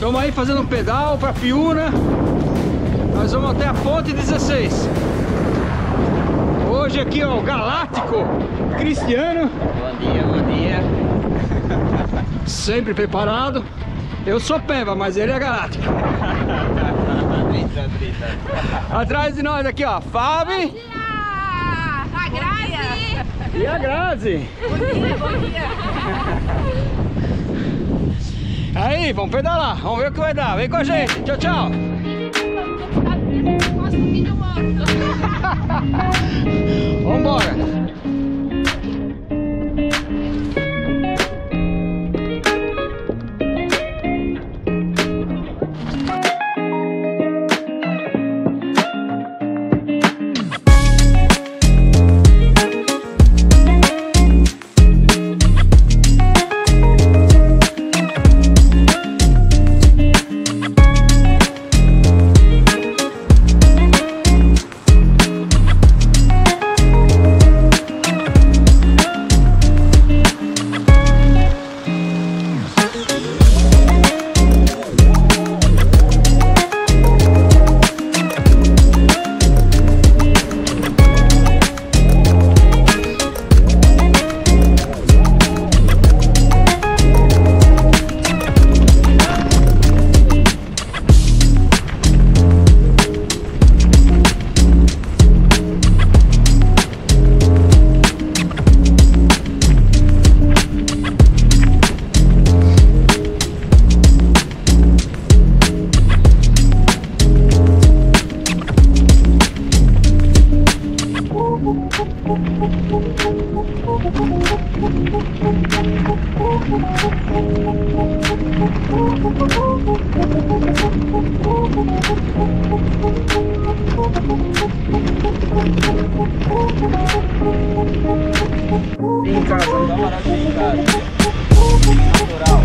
Estamos aí fazendo um pedal para Piúna. Nós vamos até a ponte 16. Hoje aqui, ó, o Galáctico Cristiano. Bom dia, bom dia. Sempre preparado. Eu sou Peva, mas ele é Galáctico. Atrás de nós aqui, ó, Fábio. A Grazi. E a Grazi. Bom dia, bom dia. Aí, vamos pedalar, vamos ver o que vai dar. Vem com a gente, tchau, tchau. Vambora. Em casa, Dá uma hora em casa. Natural.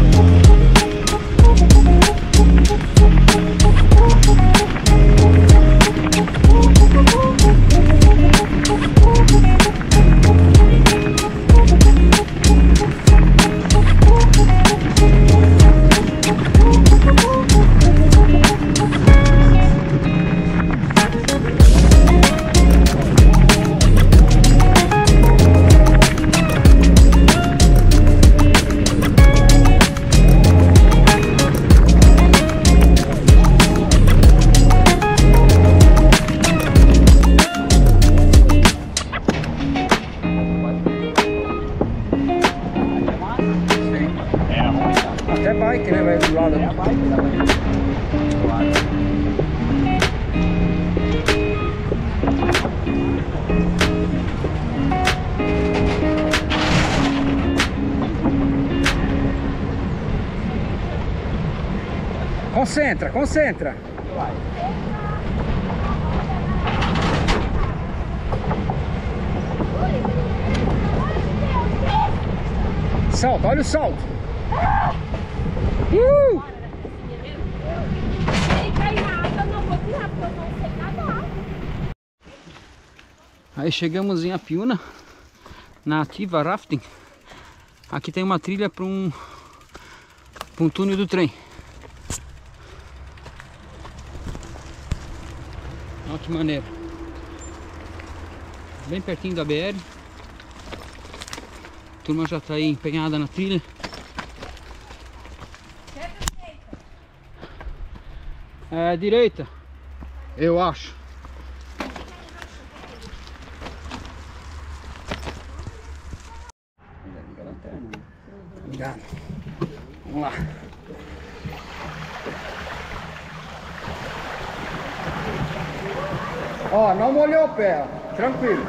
até bike, né? Vai do lado. É a bike da bike. Concentra, concentra. Salta, olha o salto. Aí chegamos em Apiúna, na Ativa Rafting. Aqui tem uma trilha para um túnel do trem. Olha que maneiro. Bem pertinho da BR. A turma já está aí empenhada na trilha. É direita, eu acho. Obrigado. Vamos lá. Ó, não molhou o pé, ó. Tranquilo.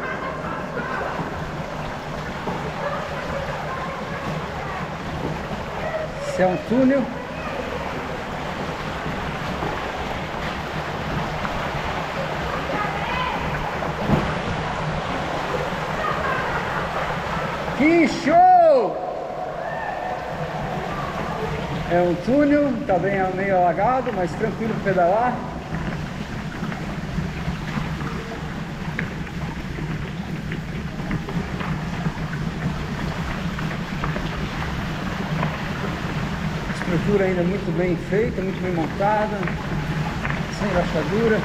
Esse é um túnel. Que show! É um túnel, tá bem meio alagado, mas tranquilo para pedalar. estrutura ainda muito bem feita, muito bem montada, sem rachadura.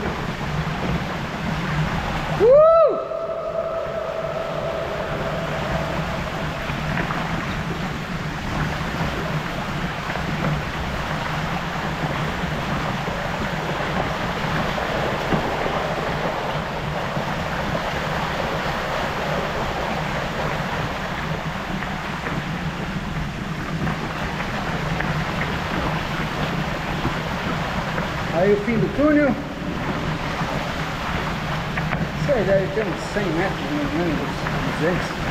Aí o fim do túnel, isso aí deve ter uns 100 metros, mais ou menos, 200.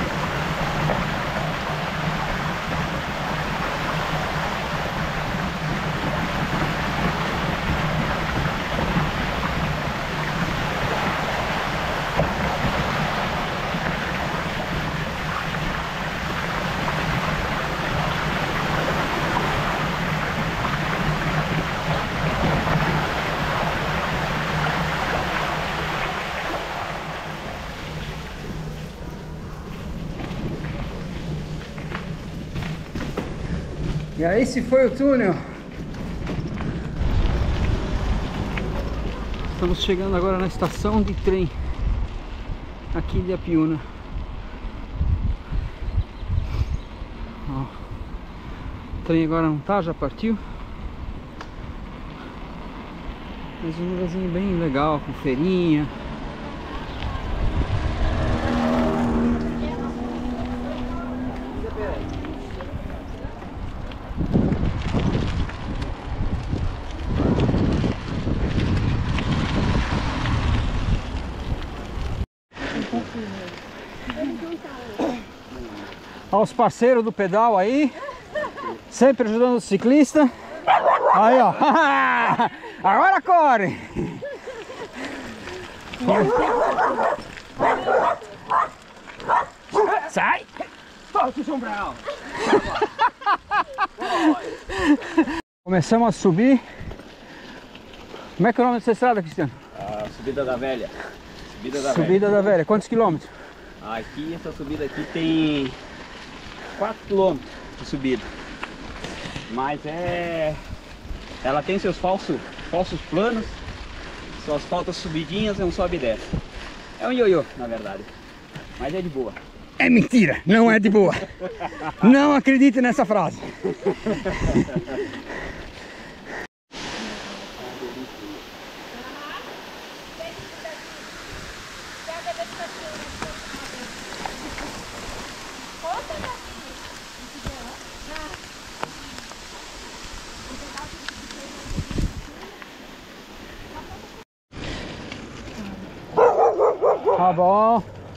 E aí esse foi o túnel. Estamos chegando agora na estação de trem aqui de Apiúna. Ó, o trem agora não tá, já partiu. Mas um lugarzinho bem legal, com feirinha. Olha os parceiros do pedal aí, sempre ajudando o ciclista. Aí, ó, agora corre! Sai! Solta o sombrão! Começamos a subir. Como é que é o nome dessa estrada, Cristiano? A subida da velha. Subida da velha. Quantos quilômetros? Aqui, essa subida aqui tem 4 km de subida. Mas ela tem seus falsos planos, suas faltas subidinhas, é um sobe e desce. É um ioiô, na verdade. Mas é de boa. É mentira, não é de boa. Não acredite nessa frase. Tá bom.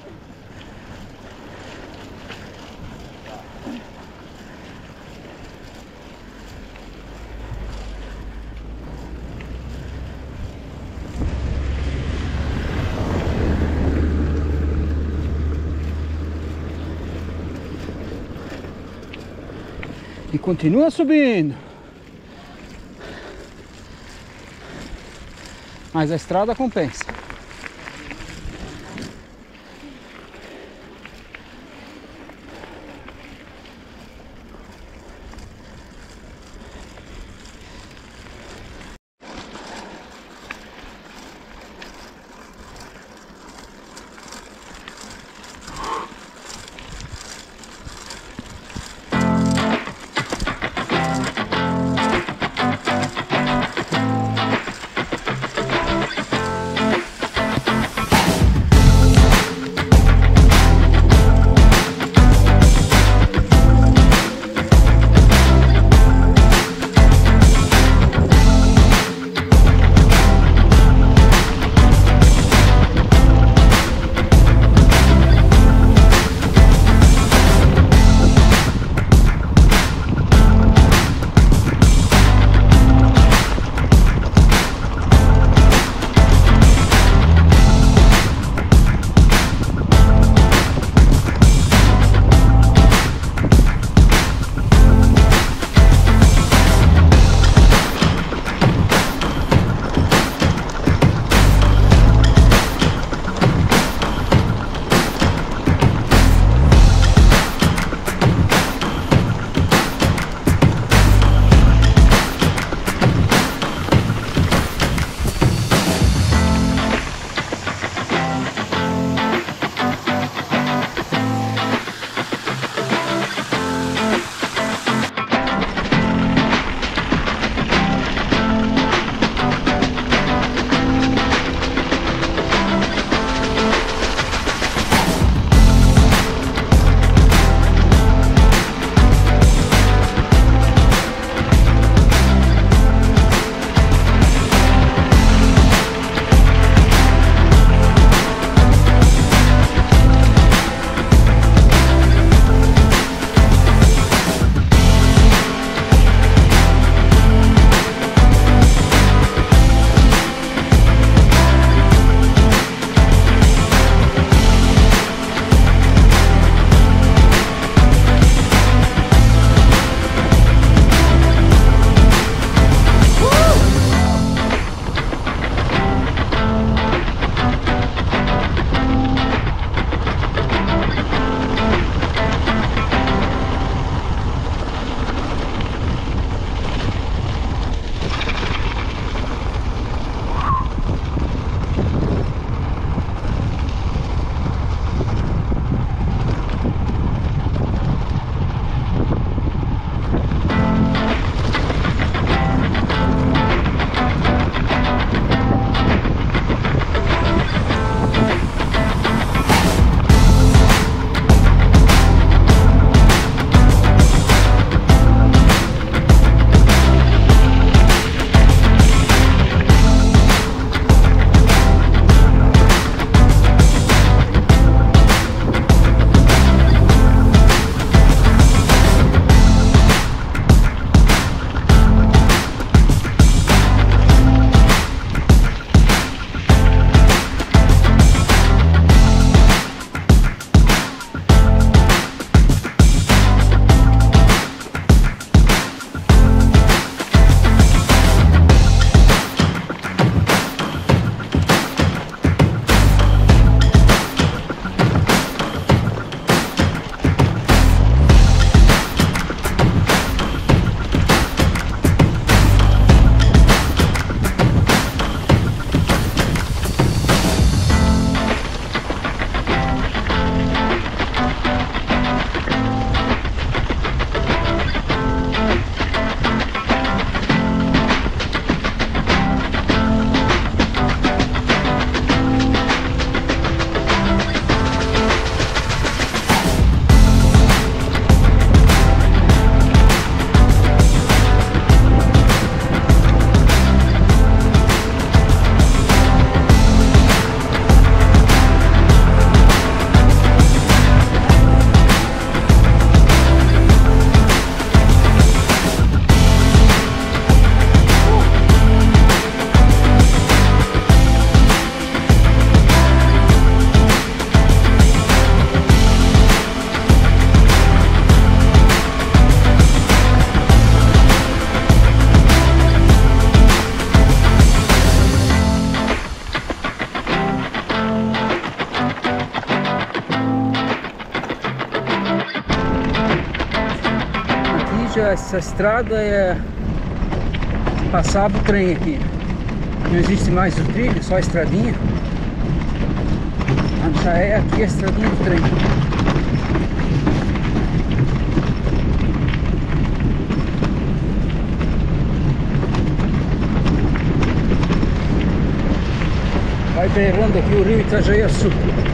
E continua subindo. Mas a estrada compensa. essa estrada é passava o trem aqui. Não existe mais o trilho, só a estradinha. Já é aqui a estradinha do trem. Vai berrando aqui o rio Itajaiaçu.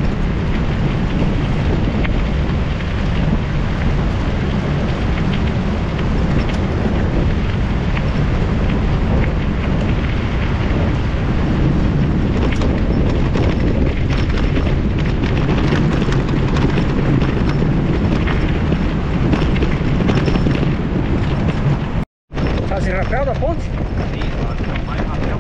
Fazem rapel da ponte? Sim, não vai rapel.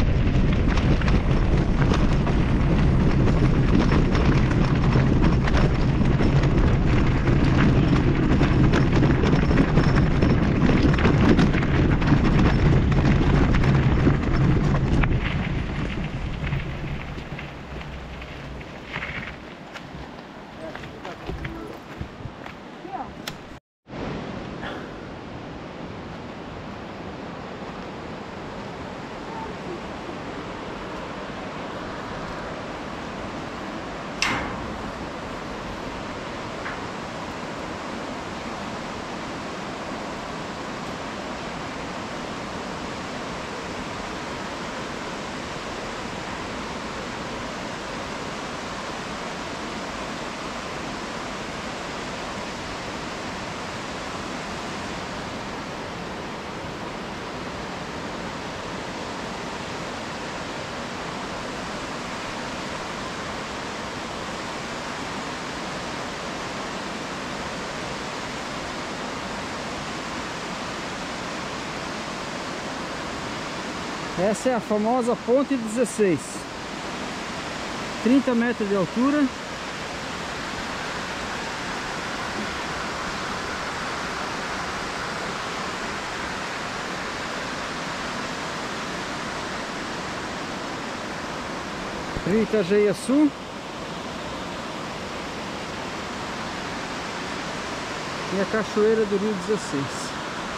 Essa é a famosa Ponte 16. 30 metros de altura. Rio Itajaiaçu. E a cachoeira do Rio 16.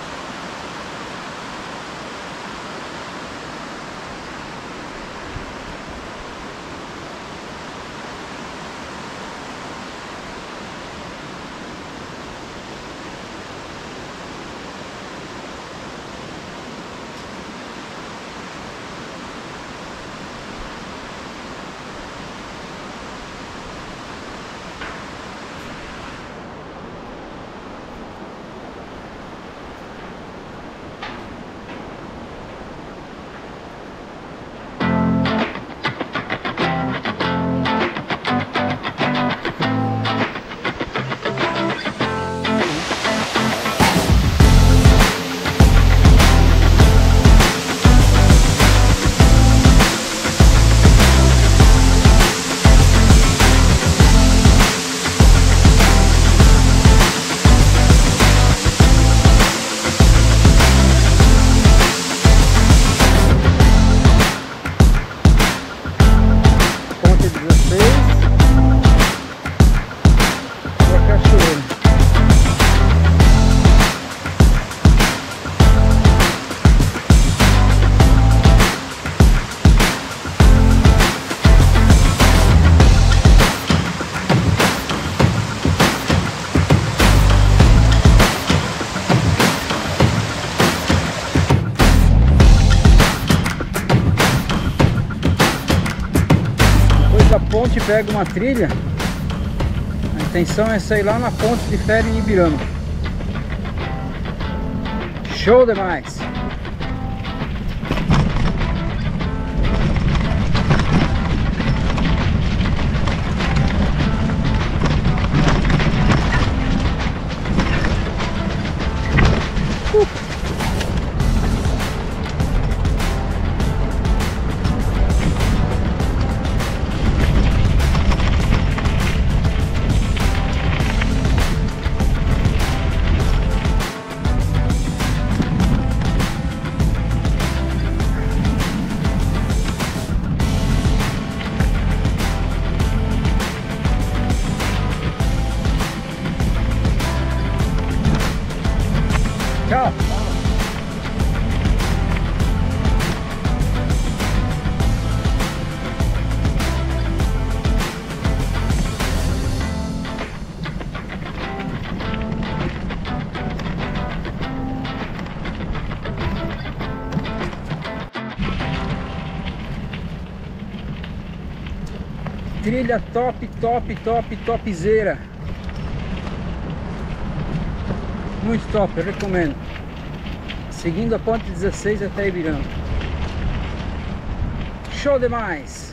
Ponte pega uma trilha, a intenção é sair lá na ponte de ferro em Ibirama. Show demais! Trilha top, top, top, topzera. Muito top, eu recomendo. Seguindo a ponte 16 até Ibirama. Show demais!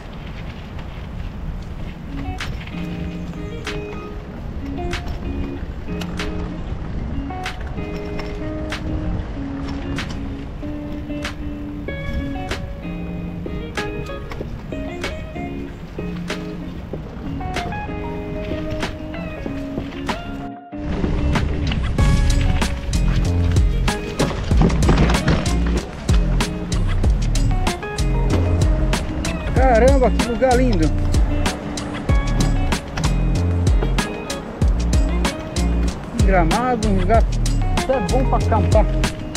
Caramba, que lugar lindo! Gramado, um lugar até bom para acampar.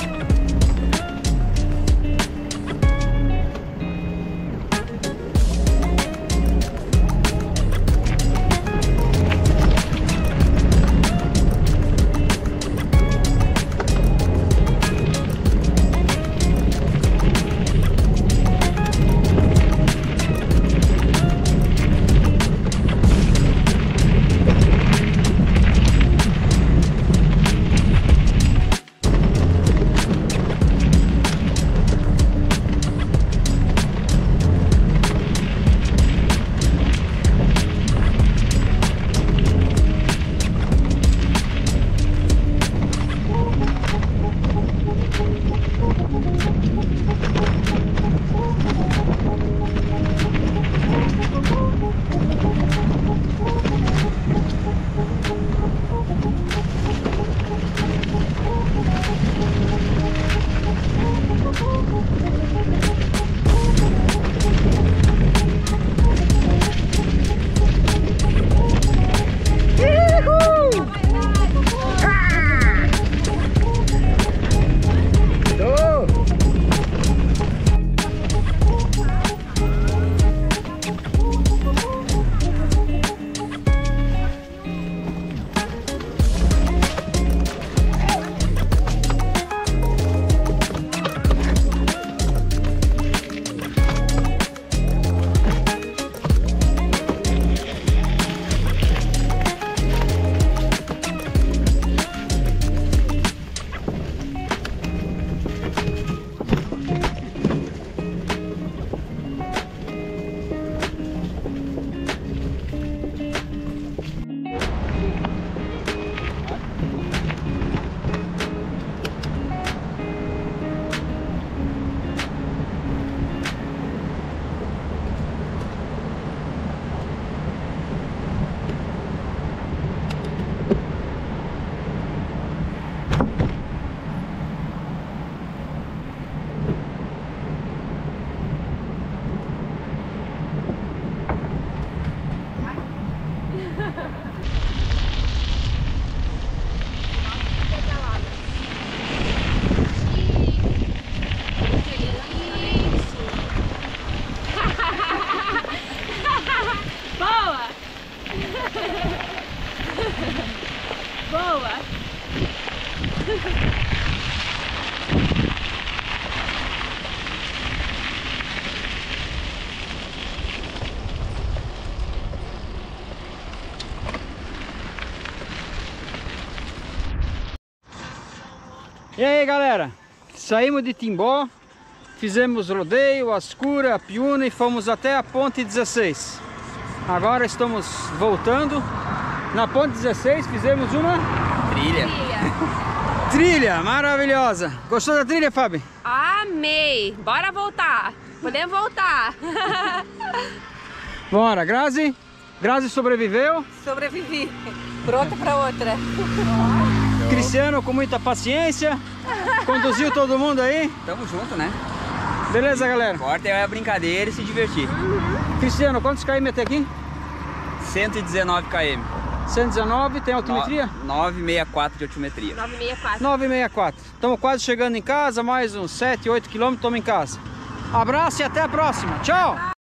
Boa! E aí, galera, saímos de Timbó, fizemos rodeio, Ascura, Apiúna e fomos até a ponte 16. Agora estamos voltando. Na ponte 16 fizemos uma Trilha. trilha maravilhosa. Gostou da trilha, Fábio? Amei! Bora voltar! Podemos voltar! Bora, Grazi? Grazi sobreviveu. Sobrevivi! Pronta para outra! Cristiano com muita paciência. Conduziu todo mundo aí. Tamo junto, né? Beleza, galera? Importa é a brincadeira e se divertir. Cristiano, quantos km até aqui? 119 km. 119, tem altimetria? 964 de altimetria. 964. 964. Estamos quase chegando em casa, mais uns 7, 8 km, estamos em casa. Abraço e até a próxima. Tchau!